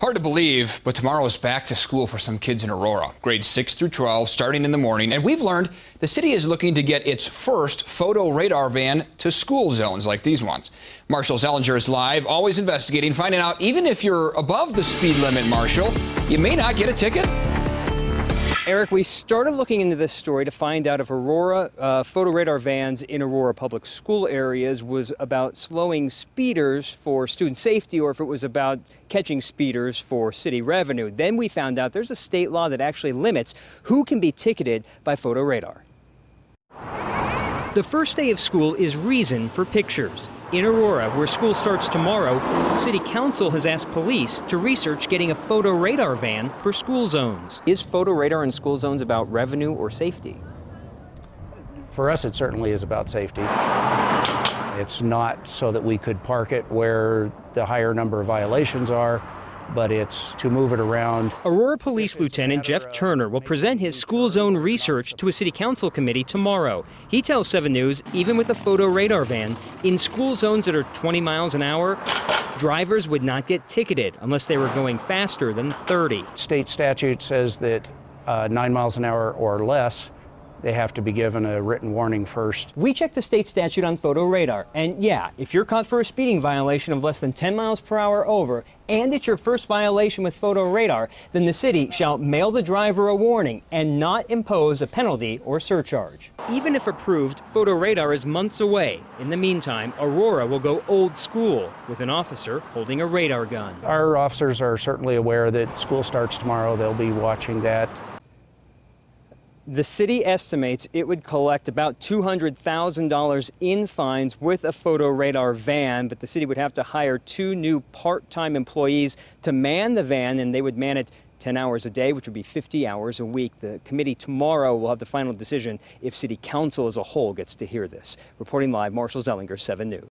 Hard to believe, but tomorrow is back to school for some kids in Aurora, grades 6 through 12, starting in the morning. And we've learned the city is looking to get its first photo radar van to school zones like these ones. Marshall Zellinger is live, always investigating, finding out even if you're above the speed limit, Marshall, you may not get a ticket. Eric, we started looking into this story to find out if Aurora photo radar vans in Aurora public school areas was about slowing speeders for student safety or if it was about catching speeders for city revenue. Then we found out there's a state law that actually limits who can be ticketed by photo radar. The first day of school is reason for pictures. In Aurora, where school starts tomorrow, City Council has asked police to research getting a photo radar van for school zones. Is photo radar in school zones about revenue or safety? For us, it certainly is about safety. It's not so that we could park it where the higher number of violations are, but it's to move it around. Aurora Police Lieutenant Jeff Turner will present his school zone research to a city council committee tomorrow. He tells 7 News, even with a photo radar van, in school zones that are 20 miles an hour, drivers would not get ticketed unless they were going faster than 30. State statute says that 9 miles an hour or less, they have to be given a written warning first. We checked the state statute on photo radar, and yeah, if you're caught for a speeding violation of less than 10 miles per hour over, and it's your first violation with photo radar, then the city shall mail the driver a warning and not impose a penalty or surcharge. Even if approved, photo radar is months away. In the meantime, Aurora will go old school with an officer holding a radar gun. Our officers are certainly aware that school starts tomorrow. They'll be watching that. The city estimates it would collect about $200,000 in fines with a photo radar van, but the city would have to hire 2 new part-time employees to man the van, and they would man it 10 hours a day, which would be 50 hours a week. The committee tomorrow will have the final decision if City Council as a whole gets to hear this. Reporting live, Marshall Zellinger, 7 News.